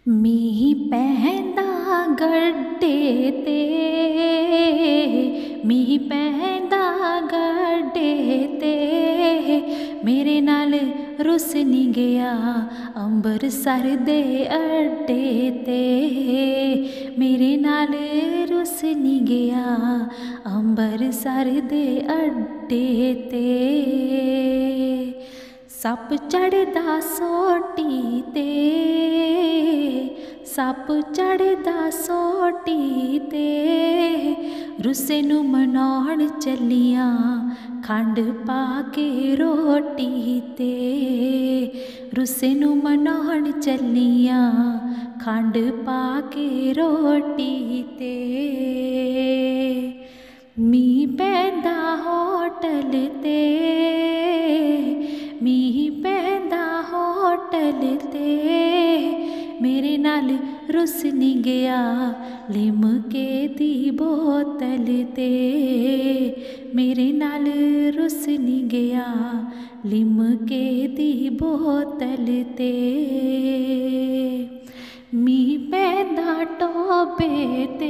मीह पैंदा गड्डे ते, मीह पैंदा गड्डे ते, मेरे नाल रुस नहीं गया अंबरसर दे अड्डे ते, मेरे नाल रुस नहीं गया अंबरसर दे अड्डे ते। सप चढ़दा सोटी ते, सप चढ़दा सोटी ते, रुस्से नूं मनाउण चलियां खंड पा के रोटी ते, रुस्से नूं मनाउण चलियां खंड पा के रोटी ते। मीह पैंदा होटल ते, मीह पैंदा होटल ते, मेरे नाल रुस नहीं गया लिमके दी बोतल ते, मेरे नाल रुस नहीं गया लिमके दी बोतल ते। मीह पैंदा टोबे ते,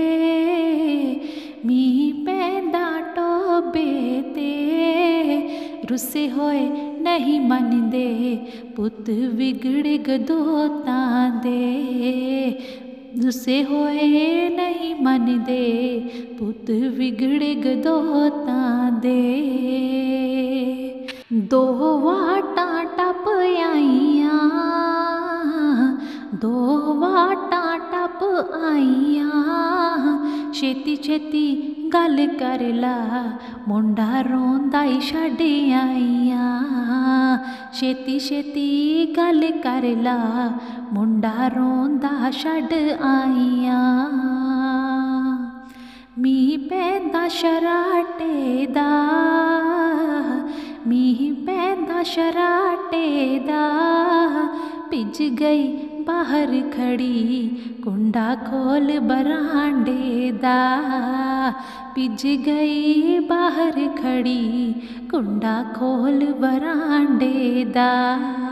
मीह पैंदा टोबे ते, रुसे होए नहीं मनदे पुत विगड़े गदोतां दे, रुसे होए नहीं मनदे पुत विगड़े गदोतां दे। दो वाटां टप आईयां, दो वाटां टप आईयां, छेती छेती गल कर ला मुंडा रोंदा ही छड्ड आईयां, छेती छेती गल कर ला मुंडा रोंदा छड्ड आईयां। मीह पैंदा शराटे दा, मीह पैंदा शराटे दा, भिज गई बाहर खड़ी कुंडा खोल बरांडे दा, भिज गई बाहर खड़ी कुंडा खोल बरांडे दा।